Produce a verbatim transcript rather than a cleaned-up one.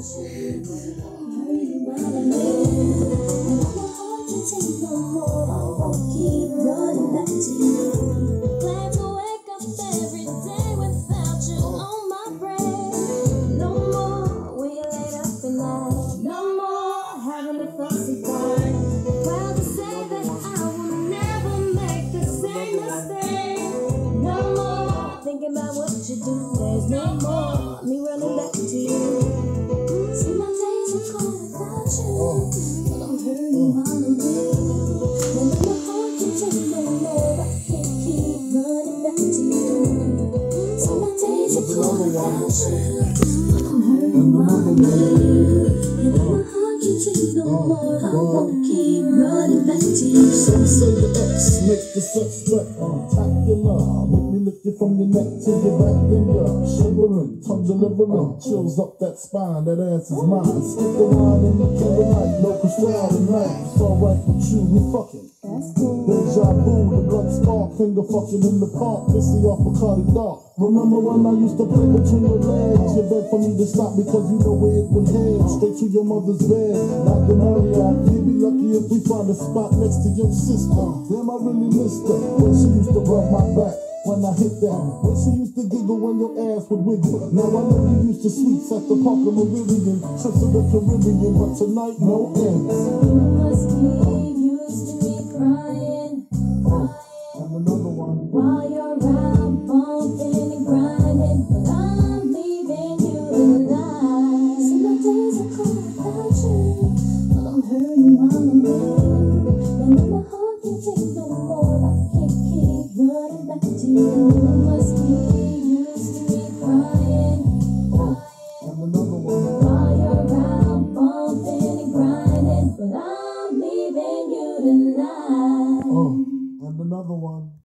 Thinking about what you do, there's no more me running back to you. See, my days are cold without you, but I'm hurting while I'm with you. And my heart can take no more, I can't keep running back to you. See, my days are cold without you, but I'm hurting while I'm with you. And my heart can take no more, I won't keep running back to you. Some say the X make the sex sweat, tap your love, make me lift you from your neck to your back and your shivering, tongue delivering, chills up that spine, that ass is mine. Skip the wine in the candlelight, no prescribing night. It's alright with you, we fucking. Deja vu, the blood spark, finger fucking in the park, pissy off Bacardi Dark. Remember when I used to play between your legs? You begged for me to stop because you know where it would head. Straight to your mother's bed, not the Marriott. We'd be lucky if we find a spot next to your sister. Damn, I really missed her when she used to rub my back when I hit that. When she used to giggle when your ass would wiggle. Now I know you used to sweets at the Park of Meridian, trips to the Caribbean, but tonight no end. You must be used to me crying, And another one. while you're out bumping and grinding, but I'm leaving you tonight. See, my days are cold without you, but I'm hurting while I'm with you. And my heart can't take no more, I can't keep running back to you. You must be used to me crying, And another one. while you're out bumping and grinding, but I'm leaving you tonight. Oh, and another one.